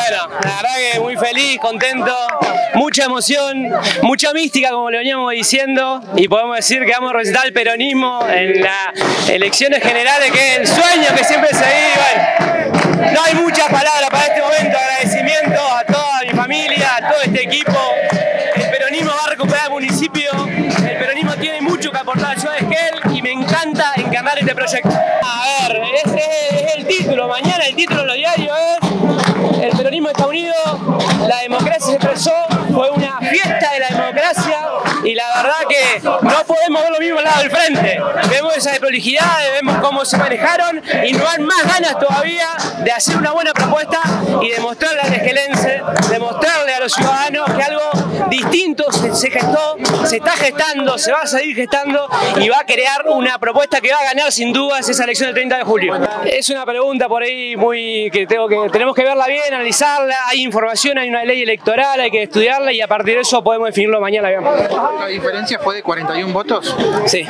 Bueno, la verdad que muy feliz, contento, mucha emoción, mucha mística como le veníamos diciendo, y podemos decir que vamos a representar el peronismo en las elecciones generales, que es el sueño que siempre se vive. Bueno, no hay muchas palabras para este momento, agradecimiento a toda mi familia, a todo este equipo. El peronismo va a recuperar el municipio, el peronismo tiene mucho que aportar a la ciudad de Esquel y me encanta encarnar este proyecto. A ver, es el título, mañana el título en los diarios es: el peronismo está unido, la democracia se expresó, fue una fiesta de la democracia y la verdad que no podemos ver lo mismo al lado del frente. Vemos esas desprolijidades, vemos cómo se manejaron y nos dan más ganas todavía de hacer una buena propuesta y demostrarle al esquelense, demostrarle a los ciudadanos que algo distinto se gestó, se está gestando, se va a seguir gestando y va a crear una propuesta que va a ganar sin dudas esa elección del 30 de julio. Es una pregunta por ahí muy que tenemos que verla bien, analizarla, hay información, hay una ley electoral, hay que estudiarla y a partir de eso podemos definirlo mañana bien. ¿La diferencia fue de 41 votos? Sí.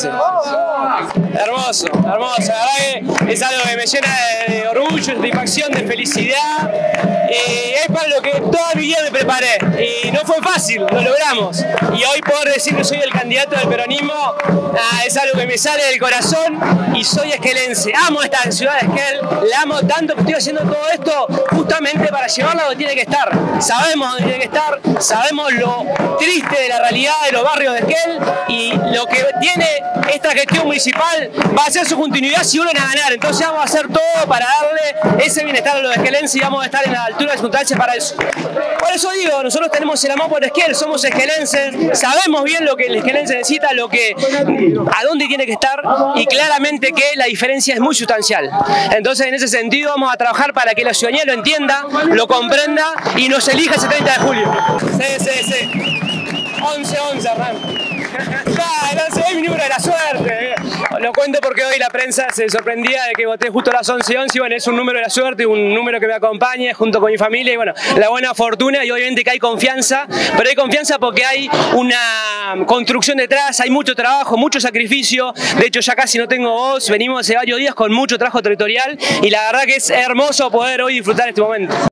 Hermoso, hermoso, la verdad que es algo que me llena de orgullo, de satisfacción, de felicidad. Es para lo que toda mi vida me preparé y no fue fácil, lo logramos. Y hoy poder decir que soy el candidato del peronismo es algo que me sale del corazón y soy esquelense. Amo esta ciudad de Esquel, la amo tanto que estoy haciendo todo esto justamente para llevarla donde tiene que estar. Sabemos dónde tiene que estar, sabemos lo triste de la realidad de los barrios de Esquel y lo que tiene esta gestión municipal va a ser su continuidad si vuelven a ganar. Entonces vamos a hacer todo para darle ese bienestar a los esquelenses y vamos a estar en la altura de las circunstancias para eso. Por eso digo, nosotros tenemos el amor por Esquel, somos esquelenses, sabemos bien lo que el esquelense necesita, a dónde tiene que estar y claramente que la diferencia es muy sustancial. Entonces en ese sentido vamos a trabajar para que la ciudadanía lo entienda, lo comprenda y nos elija ese 30 de julio. Sí. 11-11, Hernán. Es mi número de la suerte. Lo cuento porque hoy la prensa se sorprendía de que voté justo a las 11:11 y bueno, es un número de la suerte, un número que me acompaña junto con mi familia y bueno, la buena fortuna y obviamente que hay confianza, pero hay confianza porque hay una construcción detrás, hay mucho trabajo, mucho sacrificio, de hecho ya casi no tengo voz, venimos hace varios días con mucho trabajo territorial y la verdad que es hermoso poder hoy disfrutar este momento.